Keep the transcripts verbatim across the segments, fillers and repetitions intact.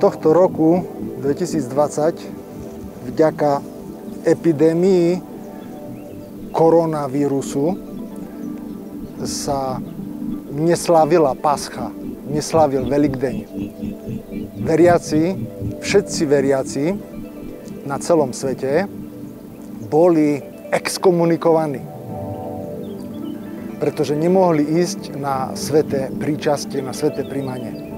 tohto roku dvetisícdvadsať vďaka epidémii koronavírusu sa neslávila Pascha, neslávil Veľkdeň. Veriaci, všetci veriaci na celom svete boli exkomunikovaní, pretože nemohli ísť na sväté príčastie, na sväté príjmanie.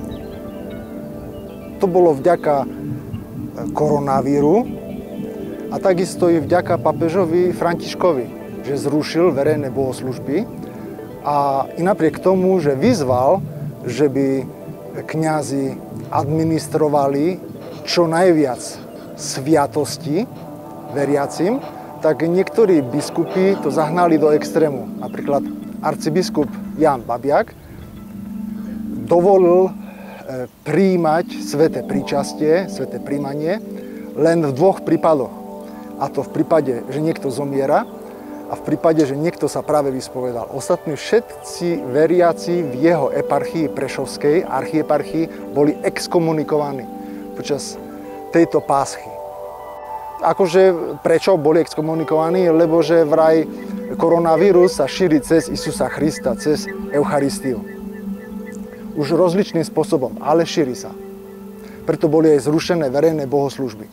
To bolo vďaka koronavíru a takisto i vďaka pápežovi Františkovi, že zrušil verejné bohoslužby a i napriek tomu, že vyzval, že by kňazi administrovali čo najviac sviatosti veriacim, tak niektorí biskupy to zahnali do extrému. Napríklad arcibiskup Ján Babiak dovolil prijímať sväté príčastie, sväté príjmanie len v dvoch prípadoch. A to v prípade, že niekto zomiera a v prípade, že niekto sa práve vyspovedal. Ostatní všetci veriaci v jeho eparchii prešovskej, archieparchii, boli exkomunikovaní počas tejto páschy. Akože prečo boli exkomunikovaní? Lebo že vraj koronavírus sa šíri cez Isusa Krista, cez Eucharistiu. Už rozličným spôsobom, ale šíri sa. Preto boli aj zrušené verejné bohoslužby.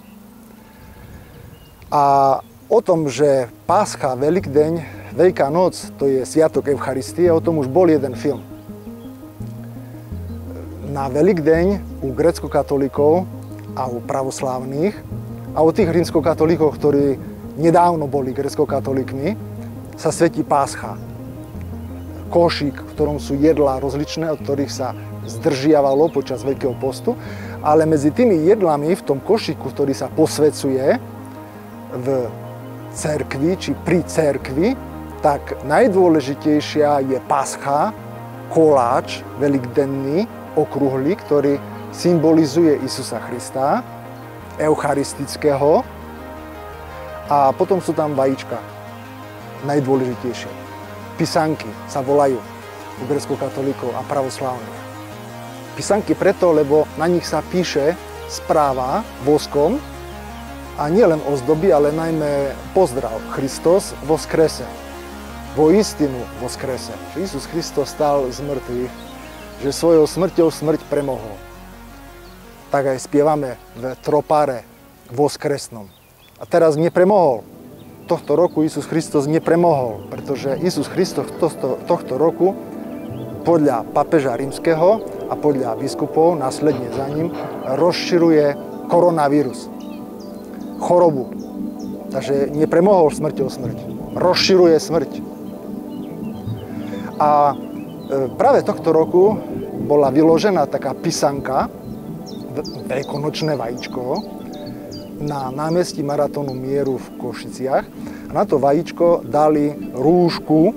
A o tom, že Pascha, Veľkdeň, Veľká noc, to je sviatok Eucharistie, o tom už bol jeden film. Na Veľkdeň u gréckokatolíkov a u pravoslávnych a u tých rímskokatolíkov, ktorí nedávno boli gréckokatolíkmi, sa svätí Pascha. Košík, v ktorom sú jedlá rozličné, od ktorých sa zdržiavalo počas Veľkého postu. Ale medzi tými jedlami v tom košíku, ktorý sa posväcuje v cerkvi, či pri cerkvi, tak najdôležitejšia je pascha, koláč, veľkdenný, okrúhly, ktorý symbolizuje Isusa Krista, eucharistického. A potom sú tam vajíčka, najdôležitejšie. Pisanky sa volajú u gréckokatolíkov a pravoslávnych. Pisanky preto, lebo na nich sa píše správa voskom a nielen ozdoby, ale najmä pozdrav Christos voskrese. Vo istinu voskrese. Že Isus Kristus stál z mŕtvych, že svojou smrťou smrť premohol. Tak aj spievame v tropáre voskresnom. A teraz nepremohol. Tohto roku Isus Kristus nepremohol, pretože Isus Kristus tohto, tohto roku podľa pápeža rímskeho a podľa biskupov, následne za ním, rozširuje koronavírus, chorobu. Takže nepremohol smrťou smrť, rozširuje smrť. A práve tohto roku bola vyložená taká pisanka, veľkonočné vajíčko, na námestí Maratónu mieru v Košiciach. A na to vajíčko dali rúšku,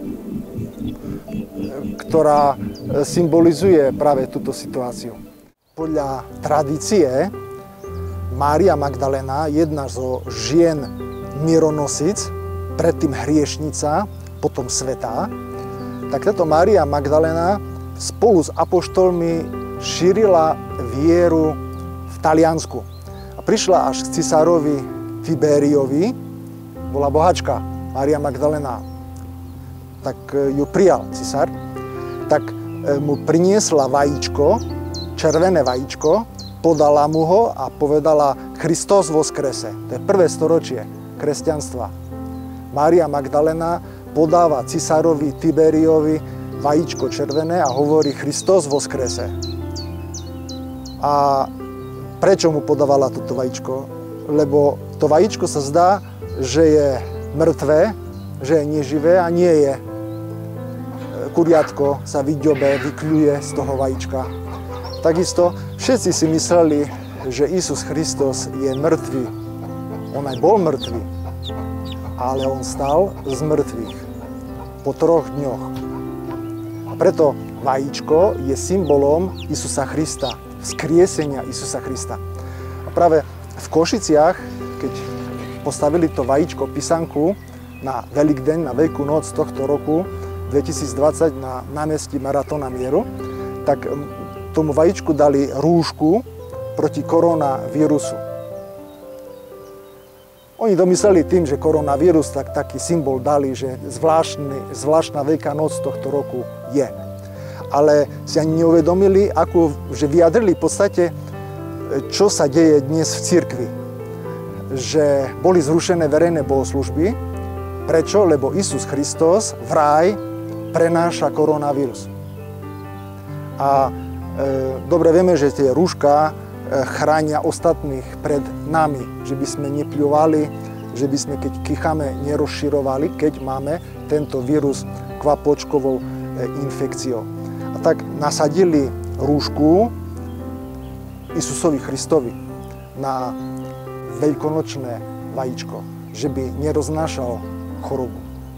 ktorá symbolizuje práve túto situáciu. Podľa tradície Mária Magdalena, jedna zo žien mieronosic, predtým hriešnica, potom svätá, tak táto Mária Magdalena spolu s apoštolmi šírila vieru v Taliansku. A prišla až k cisárovi Tiberiovi, bola bohačka, Mária Magdalena, tak ju prijal cisár, tak mu priniesla vajíčko, červené vajíčko, podala mu ho a povedala Christos voskrese. To je prvé storočie kresťanstva. Mária Magdalena podáva cisárovi Tiberiovi vajíčko červené a hovorí Christos voskrese. A prečo mu podávala toto vajíčko? Lebo to vajíčko sa zdá, že je mŕtvé, že je neživé a nie je. Kuriatko sa vyďobe, vykľuje z toho vajíčka. Takisto všetci si mysleli, že Isus Kristus je mŕtvý. On aj bol mŕtvý, ale on stal z mŕtvych po troch dňoch. A preto vajíčko je symbolom Isusa Krista, vzkriesenia Isusa Krista. A práve v Košiciach, keď postavili to vajíčko, pisanku na Veľkdeň, na Veľkú noc tohto roku dvetisícdvadsať na námestí Maratóna mieru, tak tomu vajíčku dali rúšku proti koronavírusu. Oni domysleli tým, že koronavírus, tak taký symbol dali, že zvláštny, zvláštna Veľká noc tohto roku je. Ale si ani neuvedomili, ako, že vyjadrili v podstate, čo sa deje dnes v cirkvi. Že boli zrušené verejné bohoslužby. Prečo? Lebo Isus Kristus vraj prenáša koronavírus. A e, dobre vieme, že tie rúška chránia ostatných pred nami, že by sme nepľúvali, že by sme, keď kýchame, nerozširovali, keď máme tento vírus kvapočkovou infekciou. A tak nasadili rúšku Isusovi Christovi na veľkonočné vajíčko, že by neroznášal chorobu.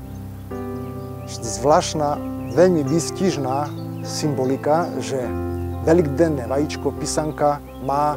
Zvláštna, veľmi výstižná symbolika, že veľkdenné vajíčko, pisanka, má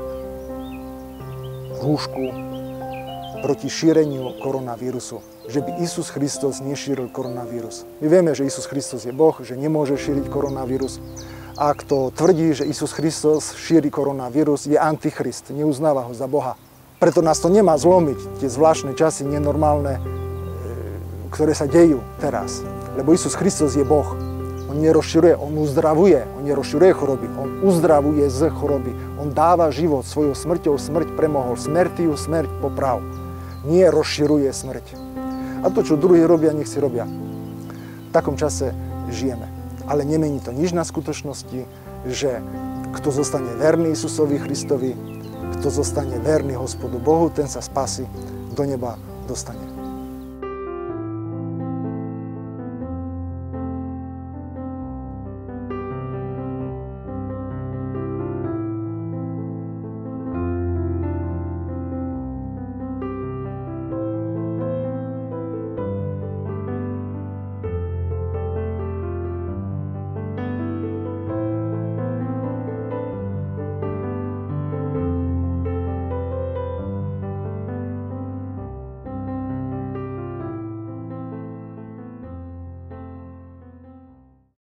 rúšku proti šíreniu koronavírusu. Že by Isus Kristus nešíril koronavírus. My vieme, že Isus Kristus je Boh, že nemôže šíriť koronavírus. A kto tvrdí, že Isus Kristus šíri koronavírus, je antichrist, neuznáva ho za Boha. Preto nás to nemá zlomiť, tie zvláštne časy, nenormálne, ktoré sa dejú teraz. Lebo Isus Kristus je Boh. On nerozširuje, on uzdravuje, on nerozširuje choroby, on uzdravuje z choroby. On dáva život, svojou smrťou smrť premohol, smrtiu smrť poprav. Nie rozširuje smrť. A to, čo druhí robia, nech si robia. V takom čase žijeme. Ale nemení to nič na skutočnosti, že kto zostane verný Isusovi Christovi, kto zostane verný Hospodu Bohu, ten sa spasí, do neba dostane.